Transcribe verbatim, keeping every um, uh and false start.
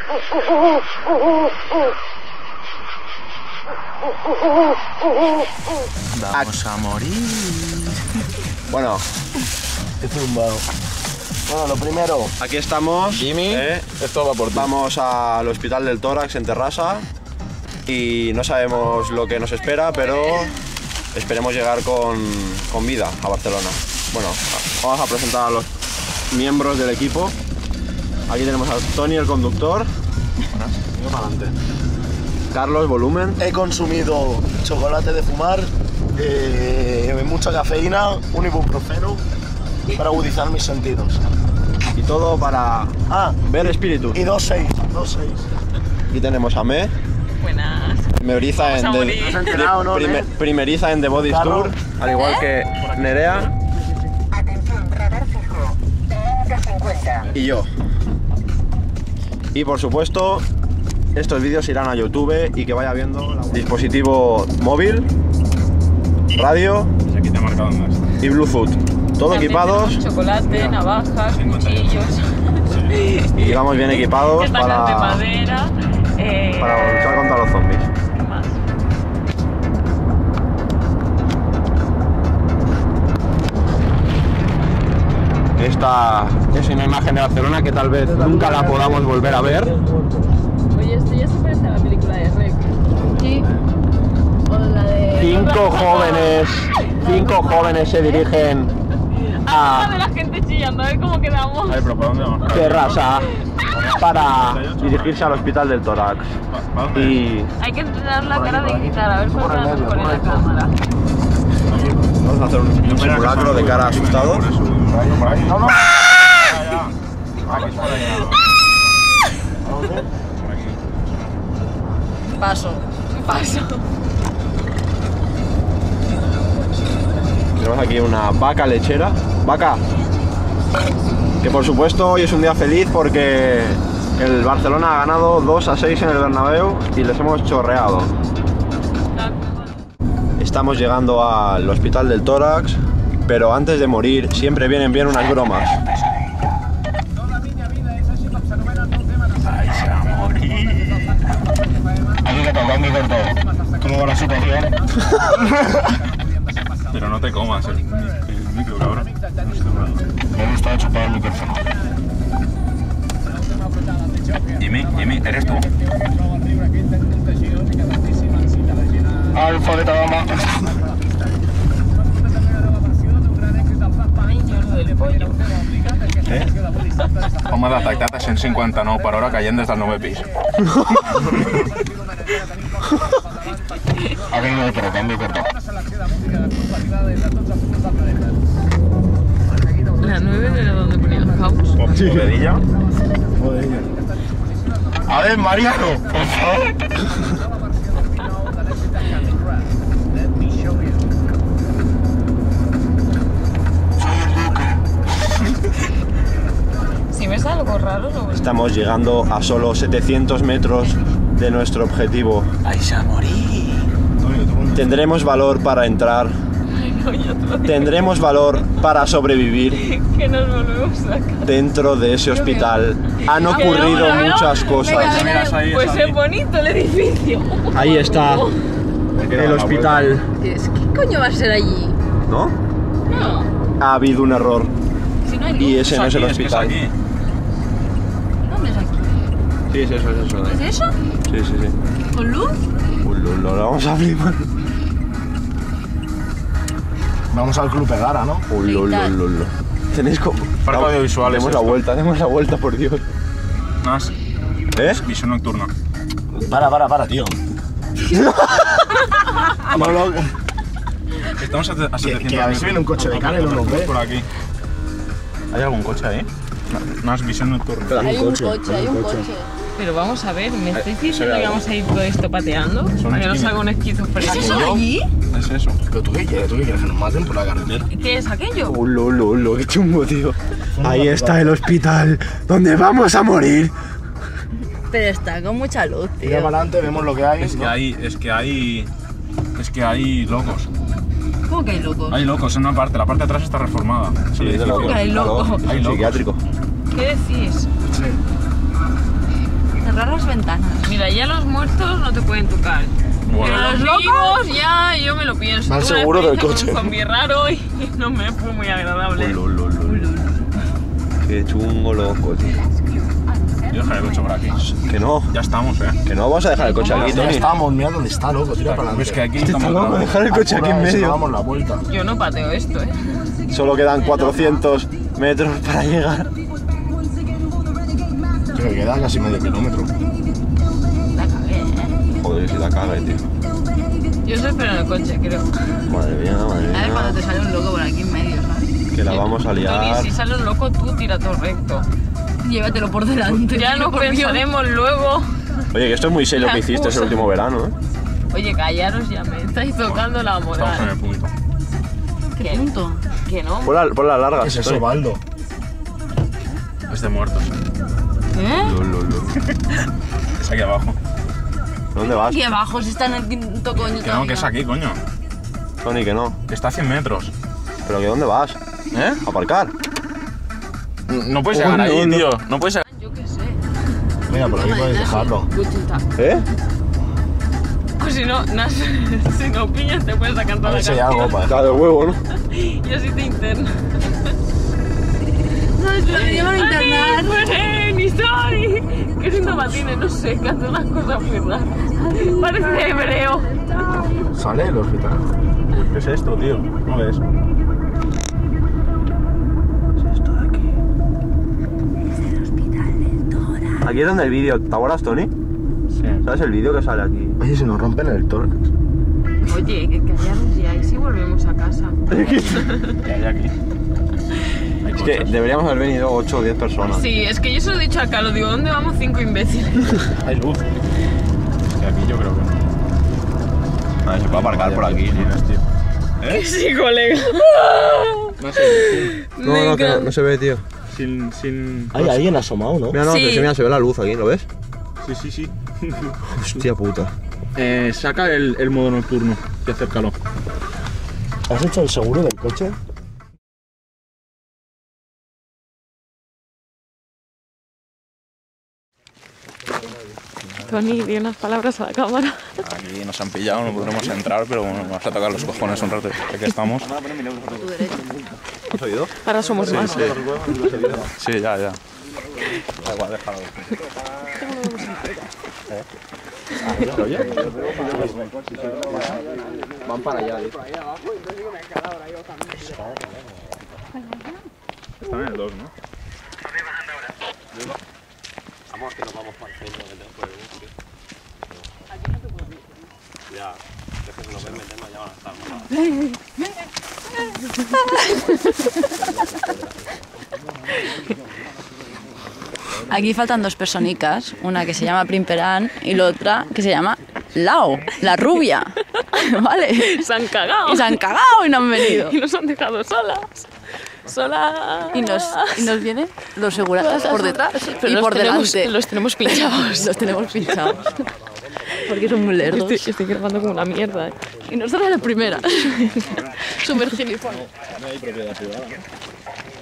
Vamos a morir. Bueno, he zumbado. Bueno, lo primero. Aquí estamos. Jimmy, ¿eh? esto va por ti. Vamos al Hospital del Tórax en Terrassa y no sabemos lo que nos espera, pero esperemos llegar con, con vida a Barcelona. Bueno, vamos a presentar a los miembros del equipo. Aquí tenemos a Tony, el conductor. Venga para adelante. Carlos, volumen. He consumido chocolate de fumar, eh, mucha cafeína, un ibuprofeno para agudizar mis sentidos. Y todo para Ah, ver espíritus. y dos seis, dos seis. Aquí tenemos a Me. Buenas. Primeriza en, Vamos a The, morir. ¿Te has enterado, no, primer- Ne? primeriza en The Body Carlos. Tour, al igual que Nerea Atención, radar fijo. quinientos cincuenta. y yo. Y por supuesto, estos vídeos irán a YouTube y que vaya viendo la- dispositivo móvil, radio Aquí te ha marcado más. y Bluetooth. Todo También equipados tenemos chocolate, navajas, cuchillos, y vamos bien equipados estacas de para, madera. Eh, para luchar contra los zombies. ¿qué más? Esta es una imagen de Barcelona que tal vez nunca la podamos volver a ver. Oye, esto ya se parece a la película de Rec. Sí. O la de... Cinco jóvenes, cinco jóvenes se dirigen Ah, de a la gente chillando, a ver cómo quedamos. A ver, pero ¿para dónde vamos? Terrassa para dirigirse al Hospital del Tórax. ¿Para dónde? Y Hay que entrenar la cara de gritar, a ver cuál queda mejor en la cámara. vamos a hacer un simulacro de cara asustado. No, no. Paso, paso. Tenemos aquí una vaca lechera. Vaca. Que por supuesto hoy es un día feliz porque el Barcelona ha ganado dos a seis en el Bernabéu y les hemos chorreado. Estamos llegando al Hospital del Tórax, pero antes de morir siempre vienen bien unas bromas. Vais a morir. Aquí que toca mi corto. ¿Cómo va la situación? Pero no te comas el, el micro, cabrón. Me gusta chupar el micrófono. Jimmy, Jimmy, ¿eres tú? Alfa de Tabama. Eh? Home detectat a cent cinquanta-nou per hora caient des del novè pis. Ha venido otro, cambio corto. La nueve era donde ponía el house. Pobedilla. A ver, Mariano, por favor. Si ves algo raro, lo ves. Estamos llegando a solo setecientos metros de nuestro objetivo. Vais a morir. Tendremos valor para entrar. Tendremos valor para sobrevivir Que nos volvemos a sacar. dentro de ese hospital. Han ocurrido Mira, mira, muchas venga, cosas. venga, Mira, ahí, pues ahí. es bonito el edificio. Ahí está el hospital. ¿Qué coño va a ser allí? ¿No? No. Ha habido un error. Si no hay luz. Y ese no es el Aquí, que es hospital. aquí. ¿Dónde es aquí? Sí, es eso, es eso. ¿Es eso? Sí, sí, sí. ¿Con luz? Uy, lo, lo, lo vamos a flipar. Vamos al Club Pegara, ¿no? Uy, lo, lo, lo, lo. Tenéis como... Parque audiovisual es Demos la esto. vuelta, demos la vuelta, por Dios. Más ¿Eh? visión nocturna. Para, para, para, tío. No, no, Estamos a, a que, setecientos que a ver si viene un coche de cara y no nos ve. Por aquí. ¿Hay algún coche ahí? No, no es visión nocturna. Hay un coche, hay un coche. Pero vamos a ver, ¿me estáis diciendo que vamos a ir todo esto pateando? Son Para que nos esquinas. haga un esquizofrénico. ¿Es eso allí? Es eso. Pero tú qué quieres, tú qué quieres que nos maten por la carretera. ¿Qué es aquello? Uy, lo, lo, lo, qué chungo, tío. Ahí está el hospital, donde vamos a morir. Pero está con mucha luz, Tira para adelante, vemos lo que hay. Es que ¿no? hay, es que hay, es que hay locos. ¿Cómo que hay locos? Hay locos en una parte, la parte de atrás está reformada. Es el edificio. ¿Cómo que hay locos? Hay locos. Psiquiátrico. ¿Qué decís? Sí. Cerrar Mira, ya los muertos no te pueden tocar. Bueno, Pero los vivos ya yo me lo pienso. Más Tuve una seguro del experiencia coche. con un zombie raro y no me fue muy agradable. Ulo, ulo, ulo. Qué chungo, loco, tío. yo dejaré el coche por aquí. Que no, Ya estamos, eh. que no, vamos a dejar el coche aquí, Ya Tony. estamos, mira dónde está, loco, tira para Pues adelante. que aquí Está estamos. loco, dejar el coche aquí en Apura, si no medio. damos la vuelta. Yo no pateo esto, eh. Solo quedan cuatrocientos metros para llegar. Que queda casi medio kilómetro. La cagué, eh. Joder, si la caga, tío. Yo estoy esperando el coche, creo. Madre mía, madre A ver cuando te mía. sale un loco por aquí en medio, ¿sabes? Que la vamos a Tony, liar. si sale un loco, tú tira todo recto. Llévatelo por delante. Ya tío, nos por Dios. pensaremos luego. Oye, que esto es muy serio La que hiciste ese excusa. último verano, ¿eh? Oye, callaros ya, me estáis tocando la Estamos en moral. el punto. ¿Qué punto? Que no. Pon la, pon la larga. ¿Qué es eso, Baldo? Es de muertos. ¿Eh? Es aquí abajo. ¿Dónde vas? Aquí abajo, si está en el quinto coño Que no, que es aquí, coño. Tony, que no. Que está a cien metros. ¿Pero que dónde vas? ¿Eh? ¿A aparcar? No puedes Oh, llegar no, ahí, no. tío. No puedes llegar. Yo qué sé. Mira, por ahí podéis dejarlo. ¿Eh? O si no, nas, si no pillas, te puedes sacar A toda la ver si hay canción. algo para Está de huevo, ¿no? Y así te interno. Nos llevan a internar. ¡Eh, ni soy! Que si no matines, no sé, que hace unas cosas muy raras. Parece hebreo. Sale el hospital. ¿Qué es esto, tío? ¿No ves? Aquí es donde el vídeo. ¿Te acuerdas, Tony? Sí. ¿Sabes el vídeo que sale aquí? Oye, si nos rompen el tórax. Oye, que callaros ya, y si volvemos a casa. ¿Qué hay aquí? Hay Es que coches. deberíamos haber venido ocho o diez personas. Sí, es que yo se lo he dicho a Carlos, digo, ¿dónde vamos cinco imbéciles? Hay luz. Es que aquí yo creo que no. A ver, se puede aparcar por aquí, ¿no? Tienes, tío. Que sí, colega. No sé. No, no, que no, no se ve, tío. Sin. sin... Hay alguien asomado, ¿no? Mira, no, Sí. que se, mira, se ve la luz aquí, ¿lo ves? Sí, sí, sí. Hostia puta. Eh, saca el, el modo nocturno y acércalo. ¿Has hecho el seguro del coche? Tony, di unas palabras a la cámara. Aquí nos han pillado, no podremos entrar, pero bueno, vamos a tocar los cojones un rato, ya que estamos. ¿Has oído? Ahora somos más. Sí, sí, ya, ya. Da igual, déjalo. Van para allá, tío. Están en el dos, ¿no? Vamos, que nos vamos para el centro, que tengo por el bus. Ya, es que si nos ven meternos ya van a estar mal. Aquí faltan dos personicas, una que se llama Primperán y la otra que se llama Lao, la rubia. ¿Vale? Se han cagado. Y se han cagado y no han venido. Y nos han dejado solas. Solas. Y nos, y nos vienen los seguratas por detrás Pero y los por tenemos- delante. Los tenemos pinchados. Los tenemos pinchados. Porque son muy lerdos. Estoy, estoy grabando como una mierda. ¿eh? Y nosotros las primeras. Súper gilipollas. No hay propiedad privada, ¿no?